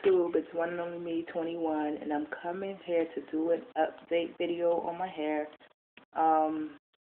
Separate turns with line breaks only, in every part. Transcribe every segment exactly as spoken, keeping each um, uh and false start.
YouTube? It's one and only me, twenty-one, and I'm coming here to do an update video on my hair. Um,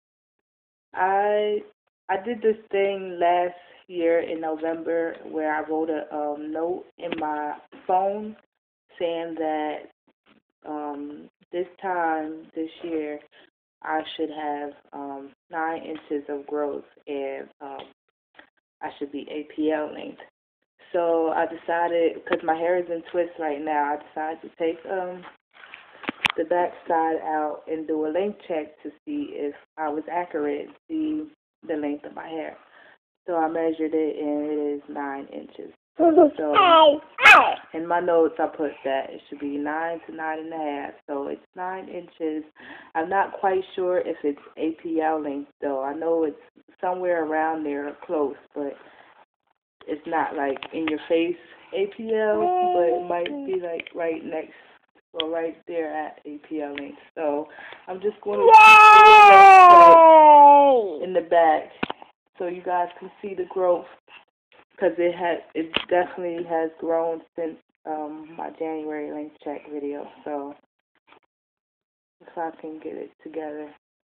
I I did this thing last year in November where I wrote a um, note in my phone saying that um, this time this year I should have um, nine inches of growth and um, I should be A P L length. So I decided, because my hair is in twists right now, I decided to take um, the back side out and do a length check to see if I was accurate, see the length of my hair. So I measured it, and it is nine inches. So in my notes, I put that it should be nine to nine and a half. So it's nine inches. I'm not quite sure if it's A P L length, though. I know it's somewhere around there or close, but it's not like in your face A P L, but it might be like right next or right there at A P L length. So I'm just going to put it in the back so you guys can see the growth, because it has it definitely has grown since um, my January length check video. So if I can get it together.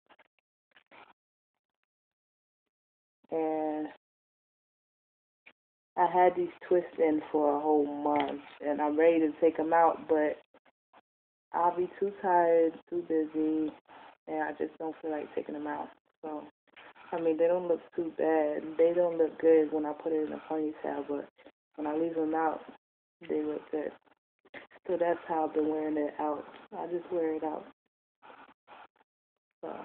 And I had these twists in for a whole month, and I'm ready to take them out, but I'll be too tired, too busy, and I just don't feel like taking them out. So, I mean, they don't look too bad. They don't look good when I put it in a ponytail, but when I leave them out, they look good. So that's how I've been wearing it out. I just wear it out. So.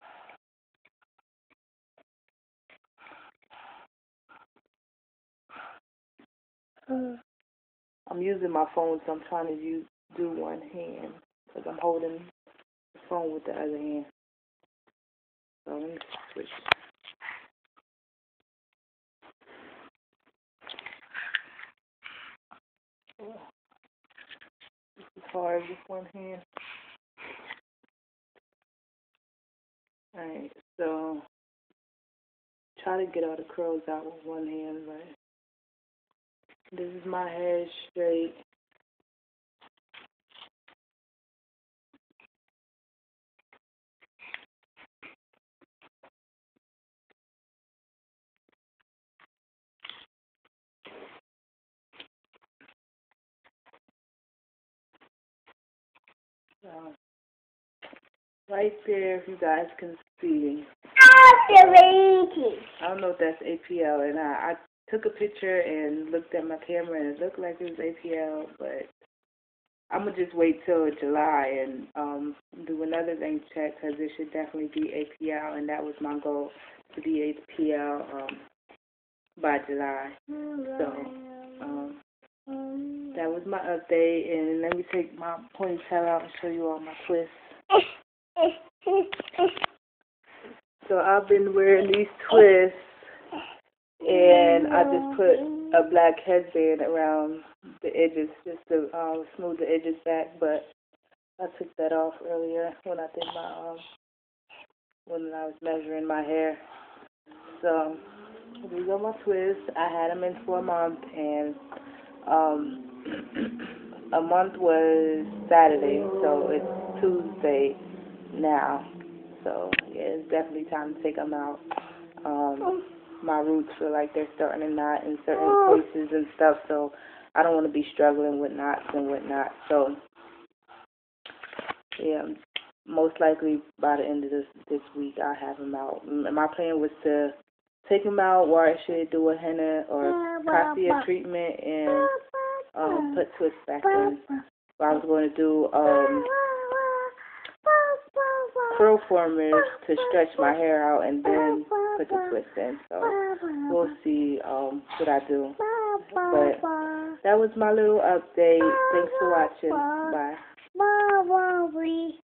I'm using my phone, so I'm trying to use, do one hand, because I'm holding the phone with the other hand. So let me switch. This is hard with one hand. Alright, so try to get all the curls out with one hand, but this is my hair straight. So, right there, if you guys can see. I don't know if that's A P L, and I, I took a picture and looked at my camera, and it looked like it was A P L, but I'm going to just wait till July and um, do another length check, because it should definitely be A P L, and that was my goal, to be A P L um, by July. So um, that was my update, and let me take my ponytail out and show you all my twists. So I've been wearing these twists, and I just put a black headband around the edges just to um, smooth the edges back, but I took that off earlier when I did my, um, when I was measuring my hair. So these are my twists. I had them in for a month, and um, a month was Saturday, so it's Tuesday now. So yeah, it's definitely time to take them out. Um, my roots feel like they're starting to knot in certain places and stuff, so I don't want to be struggling with knots and whatnot. So yeah, most likely by the end of this this week I'll have them out. My plan was to take them out, wash it, do a henna or cassia treatment, and um, put twists back in. So I was going to do um, curl formers to stretch my hair out and then put the twist in. So we'll see um, what I do. But that was my little update. Thanks for watching. Bye.